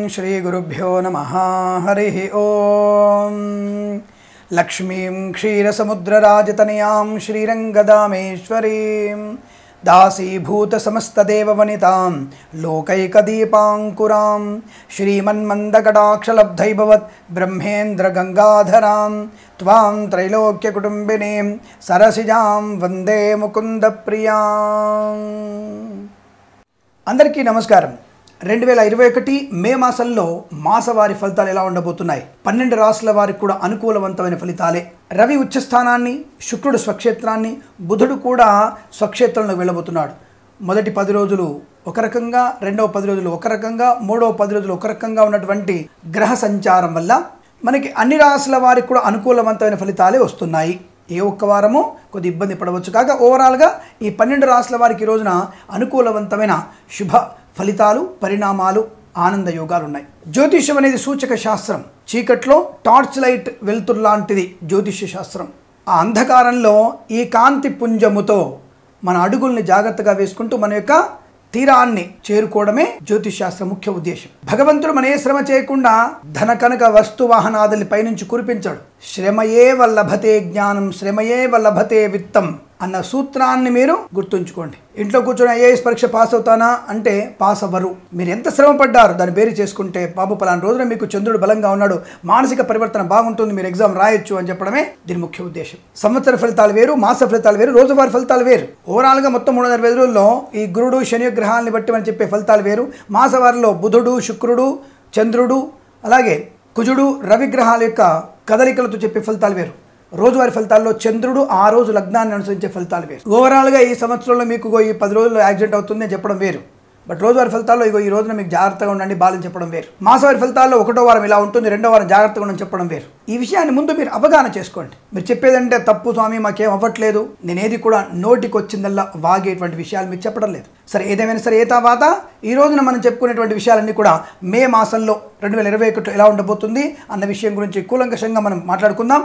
श्रीगुरुभ्यो नमः। हरिः ओं। लक्ष्मीं क्षीरसमुद्रराजतनयां श्रीरङ्गदामेश्वरीं दासीभूतसमस्तदेववनितां लोकैकदीपाङ्कुरां श्रीमन्मन्दकटाक्षलब्धैभवत् ब्रह्मेन्द्रगङ्गाधरां त्वां त्रैलोक्यकुटुम्बिनीं सरसिजां वन्दे मुकुन्दप्रियां। అందరికీ నమస్కారం। 2021 మే మాసంలో మాసవారి ఫలితాలు ఎలా ఉండబోతున్నాయి? 12 రాశుల వారికి కూడా అనుకూలవంతమైన ఫలితాలే। రవి ఉచ్చస్థానాన్ని, శుక్రుడు స్వక్షేత్రాన్ని, బుధుడు కూడా స్వక్షేత్రంలోకి వెళ్ళబోతున్నాడు। మొదటి 10 రోజులు ఒక రకంగా, రెండవ 10 రోజులు ఒక రకంగా, మూడవ 10 రోజులు ఒక రకంగా ఉన్నటువంటి గ్రహ సంచారం వల్ల మనకి అన్ని రాశుల వారికి కూడా అనుకూలవంతమైన ఫలితాలే వస్తున్నాయి। ఏ ఒక్క వారము కొద్ది ఇబ్బంది పడవచ్చు, కాగా ఓవరాల్గా ఈ 12 రాశుల వారికి ఈ రోజున అనుకూలవంతమైన శుభ ఫలితాలు, పరిణామాలు, ఆనంద యోగాలు ఉన్నాయి। జ్యోతిష్యం అనేది సూచక శాస్త్రం। చీకట్లో టార్చ్ లైట్ వెలుతురు లాంటిది జ్యోతిష్య శాస్త్రం। ఆ అంధకారంలో ఈ కాంతి పుంజముతో మన అడుగుల్ని జాగ్రత్తగా వేసుకుంటూ మన యొక్క తీరాన్ని చేరుకోవడమే జ్యోతిష్ శాస్త్ర ముఖ్య ఉద్దేశం। భగవంతుడు మన ఏ శ్రమ చేయకుండా ధన కనక వస్తు వాహనాదుల్ని పైనుంచి కురిపించాడు। శ్రమయే వల్లభతే జ్ఞానం, శ్రమయే వల్లభతే విత్తం అన్న సూత్రాన్ని మీరు గుర్తుంచుకోండి। ఇంట్లో కూర్చొని ఐఏఎస్ పరీక్ష పాస్ అవుతానా అంటే పాస్ అవ్వరు। మీరు ఎంత శ్రమ పడ్డారు దాన్ని బేరీ చేసుకుంటే బాబు పలానా రోజున మీకు చంద్రుడు బలంగా ఉన్నాడు, మానసిక పరివర్తన బాగుంటుంది, మీరు ఎగ్జామ్ రాయొచ్చు అని చెప్పడమే దీని ముఖ్య ఉద్దేశం। సంవత్సర ఫలితాలు వేరు, మాస ఫలితాలు వేరు, రోజువారీ ఫలితాలు వేరు। ఓవరాల్గా మొత్తం 360 రోజుల్లో ఈ గురుడు శని గ్రహాలని బట్టి మనం చెప్పే ఫలితాలు వేరు। మాసవారిలో బుధుడు, శుక్రుడు, చంద్రుడు, అలాగే కుజుడు, రవి గ్రహాల యొక్క కదలికలతో చెప్పే ఫలితాలు వేరు। రోజువారీ ఫలితాల్లో చంద్రుడు ఆ రోజు లగ్నాన్ని అనుసరించే ఫలితాలు వేరు। ఓవరాల్గా ఈ సంవత్సరంలో మీకు ఈ 10 రోజుల్లో యాక్సిడెంట్ అవుతుంది అని చెప్పడం వేరు, బట్ రోజువారీ ఫలితాల్లో ఈ రోజున మీకు జాగ్రత్తగా ఉండండి బాలని చెప్పడం వేరు। మాసవారి ఫలితాల్లో 1వ వారం ఇలా ఉంటుంది, 2వ వారం జాగ్రత్తగా ఉండని చెప్పడం వేరు। ఈ విషయాన్ని ముందు మీరు అవగాహన చేసుకోండి। మీరు చెప్పేదంటే తప్పు స్వామి, మాకేం అవ్వట్లేదు, నేనేది కూడా నోటికి వచ్చిందల్లా వాగేటువంటి విషయాలు మీకు చెప్పడం లేదు। సరే, ఏదేమైనా సరే, ఏ తర్వాత ఈ రోజున మనం చెప్పుకునేటువంటి విషయాలన్నీ కూడా మే మాసంలో 2021 ఎలా ఉండబోతుంది అన్న విషయం గురించి కూలంకషంగా మనం మాట్లాడుకుందాం।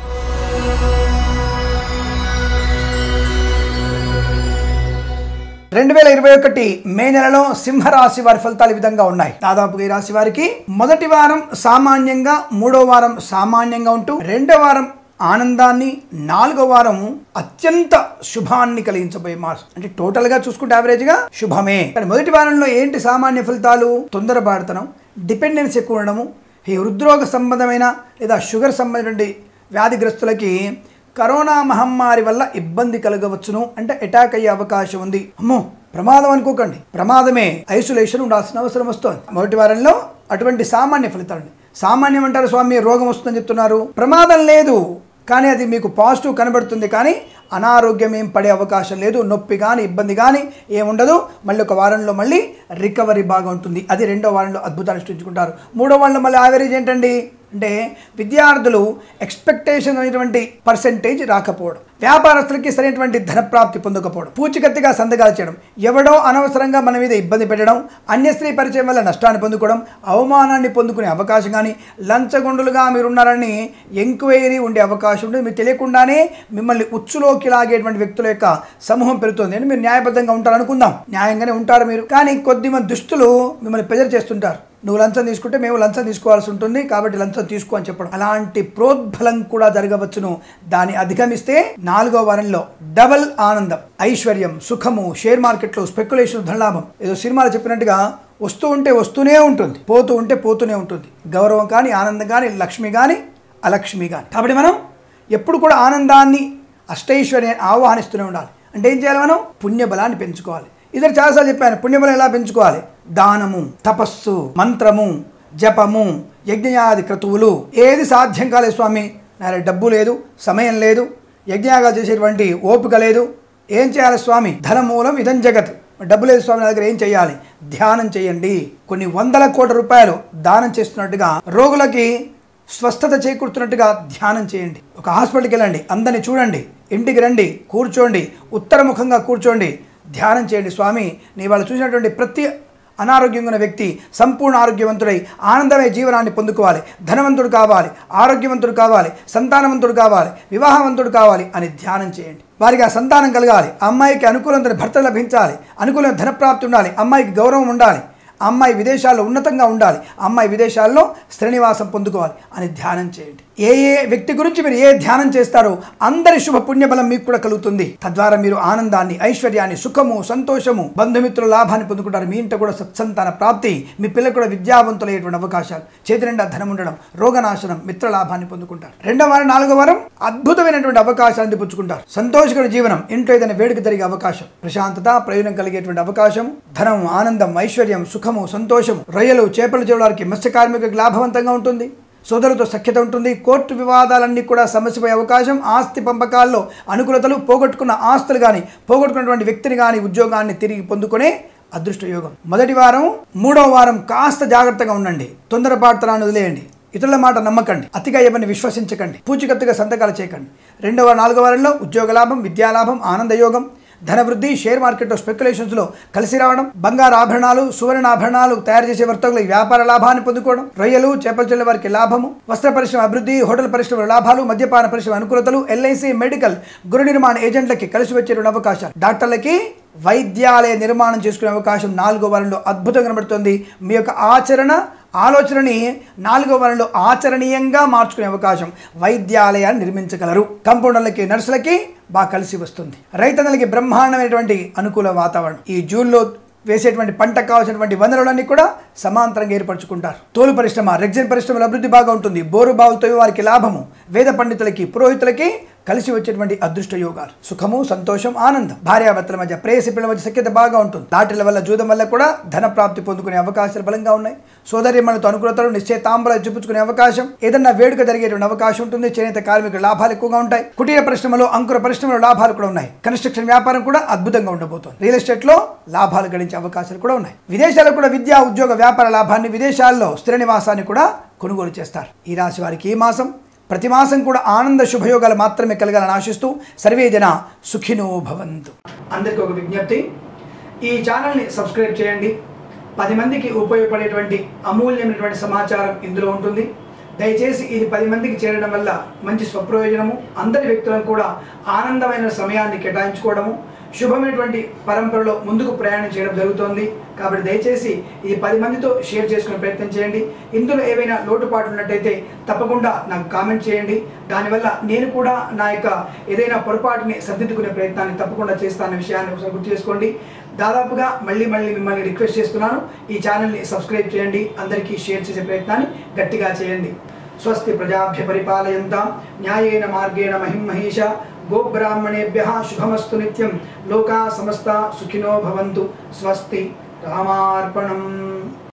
2021 మే నెలలో సింహరాశి వారి ఫలితాలు ఈ విధంగా ఉన్నాయి। దాదాపుగా ఈ రాశి వారికి మొదటి వారం సామాన్యంగా, 3వ వారం సామాన్యంగా ఉంటూ 2వ వారం ఆనందాన్ని, 4వ వారం అత్యంత శుభాన్ని కలిగించబోయే మాసం। అంటే టోటల్గా చూసుకుంటే యావరేజ్గా శుభమే। కానీ మొదటి వారంలో ఏంటి సామాన్య ఫలితాలు? తొందరపాటుతనం, డిపెండెన్స్ ఎక్కువ ఉండడము, ఈ హృద్రోగ సంబంధమైన లేదా షుగర్ సంబంధించిన వ్యాధిగ్రస్తులకి కరోనా మహమ్మారి వల్ల ఇబ్బంది కలగవచ్చును, అంటే అటాక్ అయ్యే అవకాశం ఉంది। అమ్మో ప్రమాదం అనుకోకండి, ప్రమాదమే, ఐసోలేషన్ ఉండాల్సిన అవసరం వస్తుంది మొదటి వారంలో। అటువంటి సామాన్య ఫలితాలు। సామాన్యం అంటారు స్వామి, రోగం వస్తుందని చెప్తున్నారు, ప్రమాదం లేదు కానీ అది మీకు పాజిటివ్ కనబడుతుంది, కానీ అనారోగ్యం ఏం పడే అవకాశం లేదు, నొప్పి కానీ ఇబ్బంది కానీ ఏముండదు। మళ్ళీ ఒక వారంలో మళ్ళీ రికవరీ బాగా ఉంటుంది, అది 2వ వారంలో అద్భుతాలు సృష్టించుకుంటారు। 3వ వారంలో మళ్ళీ యావరేజ్ ఏంటండి అంటే విద్యార్థులు ఎక్స్పెక్టేషన్ అనేటువంటి పర్సెంటేజ్ రాకపోవడం, వ్యాపారస్తులకి సరైనటువంటి ధనప్రాప్తి పొందకపోవడం, పూచికత్తుగా సంతకాలు చేయడం, ఎవడో అనవసరంగా మన మీద ఇబ్బంది పెట్టడం, అన్యస్త్రీ పరిచయం వల్ల నష్టాన్ని పొందుకోవడం, అవమానాన్ని పొందుకునే అవకాశం కానీ, లంచగొండులుగా మీరున్నారని ఎంక్వైరీ ఉండే అవకాశం ఉంటుంది। మీరు తెలియకుండానే మిమ్మల్ని ఉచ్చులోకి లాగేటువంటి వ్యక్తుల యొక్క సమూహం పెరుగుతుంది అని మీరు న్యాయబద్ధంగా ఉంటారనుకుందాం, న్యాయంగానే ఉంటారు మీరు, కానీ కొద్దిమంది దుష్టులు మిమ్మల్ని ప్రెజర్ చేస్తుంటారు। నువ్వు లంచం తీసుకుంటే మేము లంచం తీసుకోవాల్సి ఉంటుంది కాబట్టి లంచం తీసుకో అని చెప్పడం, అలాంటి ప్రోద్బలం కూడా జరగవచ్చును। దాన్ని అధిగమిస్తే 4వ వారంలో డబల్ ఆనందం, ఐశ్వర్యం, సుఖము, షేర్ మార్కెట్లో స్పెక్యులేషన్, ధనలాభం, ఏదో సినిమాలో చెప్పినట్టుగా వస్తూ ఉంటే వస్తూనే ఉంటుంది, పోతూ ఉంటే పోతూనే ఉంటుంది। గౌరవం కానీ, ఆనందం కానీ, లక్ష్మి కానీ, అలక్ష్మి కానీ। కాబట్టి మనం ఎప్పుడు కూడా ఆనందాన్ని, అష్టైశ్వర్యాన్ని ఆహ్వానిస్తూనే ఉండాలి। అంటే ఏం చేయాలి? మనం పుణ్యబలాన్ని పెంచుకోవాలి। ఇద్దరు చాలాసార్లు చెప్పాను, పుణ్యబలం ఎలా పెంచుకోవాలి? దానము, తపస్సు, మంత్రము, జపము, యజ్ఞయాది క్రతువులు। ఏది సాధ్యం కాలేదు స్వామి, నా డబ్బు లేదు, సమయం లేదు, యజ్ఞయాగాలు చేసేటువంటి ఓపిక లేదు, ఏం చేయాలి స్వామి? ధనమూలం ఇదం జగత్, డబ్బు లేదు స్వామి నా దగ్గర, ఏం చేయాలి? ధ్యానం చేయండి। కొన్ని 100 కోట్ల రూపాయలు దానం చేస్తున్నట్టుగా, రోగులకి స్వస్థత చేకూరుతున్నట్టుగా ధ్యానం చేయండి। ఒక హాస్పిటల్కి వెళ్ళండి, అందరిని చూడండి, ఇంటికి రండి, కూర్చోండి, ఉత్తరముఖంగా కూర్చోండి, ధ్యానం చేయండి। స్వామి నీ వాళ్ళు చూసినటువంటి ప్రతి అనారోగ్యంగా ఉన్న వ్యక్తి సంపూర్ణ ఆరోగ్యవంతుడై ఆనందమే జీవనాన్ని పొందుకోవాలి, ధనవంతుడు కావాలి, ఆరోగ్యవంతుడు కావాలి, సంతానవంతుడు కావాలి, వివాహవంతుడు కావాలి అని ధ్యానం చేయండి। వారికి ఆ సంతానం కలగాలి, ఆ అమ్మాయికి అనుకూలమైన భర్త లభించాలి, అనుకూలమైన ధనప్రాప్తి ఉండాలి, అమ్మాయికి గౌరవం ఉండాలి, అమ్మాయి విదేశాల్లో ఉన్నతంగా ఉండాలి, అమ్మాయి విదేశాల్లో శ్రీనివాసం పొందుకోవాలి అని ధ్యానం చేయండి. ఏ వ్యక్తి గురించి మీరు ఏ ధ్యానం చేస్తారో అందరి శుభ పుణ్యబలం మీకు కూడా కలుగుతుంది. తద్వారా మీరు ఆనందాన్ని, ఐశ్వర్యాన్ని, సుఖము, సంతోషము, బంధుమిత్రుల లాభాన్ని పొందుకుంటారు. మీ ఇంట కూడా సత్సంతాన ప్రాప్తి, మీ పిల్లలు కూడా విద్యావంతులయ్యేటువంటి అవకాశాలు, చేతి నిండా ధనం ఉండడం, రోగనాశనం, మిత్ర లాభాన్ని పొందుకుంటారు. 2వ వారం 4వ వారం అద్భుతమైనటువంటి అవకాశాలు అందిపుచ్చుకుంటారు. సంతోషకర జీవనం, ఇంట్లో ఏదైనా వేడుక జరిగే అవకాశం, ప్రశాంతత, ప్రయోజనం కలిగేటువంటి అవకాశం, ధనం, ఆనందం, ఐశ్వర్యం, సుఖము, సంతోషము, రొయ్యలు, చేపలు చేయడానికి మత్స్య కార్మికులకు లాభవంతంగా ఉంటుంది. సోదరులతో సఖ్యత ఉంటుంది. కోర్టు వివాదాలన్నీ కూడా సమస్యపోయే అవకాశం, ఆస్తి పంపకాల్లో అనుకూలతలు, పోగొట్టుకున్న ఆస్తులు కానీ, పోగొట్టుకున్నటువంటి వ్యక్తిని కానీ, ఉద్యోగాన్ని తిరిగి పొందుకునే అదృష్ట యోగం. మొదటి వారం 3వ వారం కాస్త జాగ్రత్తగా ఉండండి. తొందరపాటుతనాన్ని వదిలేయండి. ఇతరుల మాట నమ్మకండి. అతిగా ఎవరిని విశ్వసించకండి. పూచికత్తుగా సంతకాలు చేయకండి. 2వ 4వ వారంలో ఉద్యోగ లాభం, విద్యాలాభం, ఆనందయోగం, ధనవృద్ధి, షేర్ మార్కెట్లో స్పెక్యులేషన్స్లో కలిసి రావడం, బంగారు ఆభరణాలు, సువర్ణ ఆభరణాలు తయారు చేసే వర్తకులు వ్యాపార లాభాన్ని పొందుకోవడం, రొయ్యలు, చేపలు చెల్లె వారికి లాభము, వస్త్ర పరిశ్రమ అభివృద్ధి, హోటల్ పరిశ్రమ లాభాలు, మద్యపాన పరిశ్రమ అనుకూలతలు, ఎల్ఐసి, మెడికల్, గృహ నిర్మాణ ఏజెంట్లకి కలిసి వచ్చేటువంటి అవకాశాలు, డాక్టర్లకి వైద్యాలయ నిర్మాణం చేసుకునే అవకాశం 4వ వారంలో అద్భుతంగా కనబడుతుంది. మీ యొక్క ఆలోచనని 4వ వారంలో ఆచరణీయంగా మార్చుకునే అవకాశం, వైద్యాలయాన్ని నిర్మించగలరు. కంపౌండర్లకి, నర్సులకి బాగా కలిసి వస్తుంది. రైతన్నలకి బ్రహ్మాండమైనటువంటి అనుకూల వాతావరణం. ఈ జూన్లో వేసేటువంటి పంటకు కావాల్సినటువంటి వనరులన్నీ కూడా సమాంతరంగా ఏర్పరచుకుంటారు. తోలు పరిశ్రమ, రెగ్జిన్ పరిశ్రమల అభివృద్ధి బాగా ఉంటుంది. బోరు బావులతో వారికి లాభము, వేద పండితులకి, పురోహితులకి కలిసి వచ్చేటువంటి అదృష్ట యోగాలు, సుఖము, సంతోషం, ఆనందం, భార్యాభర్తల మధ్య, ప్రేయసి పిల్లల మధ్య సఖ్యత బాగా ఉంటుంది. లాటరీల వల్ల, జూదం వల్ల కూడా ధన ప్రాప్తి పొందుకునే అవకాశాలు బలంగా ఉన్నాయి. సోదరిమణులతో అనుకూలతలు, నిశ్చయితాంబులాలు చూపించుకునే అవకాశం, ఏదన్నా వేడుక జరిగేటువంటి అవకాశం ఉంటుంది. చేనేత కార్మికుల లాభాలు ఎక్కువగా ఉంటాయి. కుటీర పరిశ్రమలో, అంకుర పరిశ్రమలో లాభాలు కూడా ఉన్నాయి. కన్స్ట్రక్షన్ వ్యాపారం కూడా అద్భుతంగా ఉండబోతోంది. రియల్ ఎస్టేట్ లో లాభాలు గడించే అవకాశాలు కూడా ఉన్నాయి. విదేశాల్లో కూడా విద్యా, ఉద్యోగ, వ్యాపార లాభాన్ని, విదేశాల్లో స్థిర నివాసాన్ని కూడా కొనుగోలు చేస్తారు. ఈ రాశి వారికి ఈ మాసం, ప్రతి మాసం కూడా ఆనంద శుభయోగాలు మాత్రమే కలగాలని ఆశిస్తూ సర్వే జన సుఖినో భవంతు. అందరికీ ఒక విజ్ఞప్తి, ఈ ఛానల్ని సబ్స్క్రైబ్ చేయండి. 10 మందికి ఉపయోగపడేటువంటి అమూల్యమైనటువంటి సమాచారం ఇందులో ఉంటుంది. దయచేసి ఇది 10 మందికి చేరడం వల్ల మంచి స్వప్రయోజనము, అందరి వ్యక్తులను కూడా ఆనందమైన సమయాన్ని కేటాయించుకోవడము, శుభమైనటువంటి పరంపరలో ముందుకు ప్రయాణం చేయడం జరుగుతోంది. కాబట్టి దయచేసి ఇది 10 మందితో షేర్ చేసుకునే ప్రయత్నం చేయండి. ఇందులో ఏవైనా లోటుపాట్లు ఉన్నట్టయితే తప్పకుండా నాకు కామెంట్ చేయండి. దానివల్ల నేను కూడా నా యొక్క ఏదైనా పొరపాటుని సరిదిద్దుకునే ప్రయత్నాన్ని తప్పకుండా చేస్తానన్న విషయాన్ని ఒకసారి గుర్తు చేసుకోండి. దాదాపుగా మళ్ళీ మిమ్మల్ని రిక్వెస్ట్ చేస్తున్నాను, ఈ ఛానల్ని సబ్స్క్రైబ్ చేయండి. అందరికీ షేర్ చేసే ప్రయత్నాన్ని గట్టిగా చేయండి. స్వస్తి ప్రజాభ్య పరిపాలయంతాం న్యాయేన మార్గేణ మహిం మహేష గోబ్రాహ్మణేభ్యః శుభమస్తు నిత్యం. లోకా సమస్తా సుఖినో భవంతు. స్వస్తి. రామార్పణం.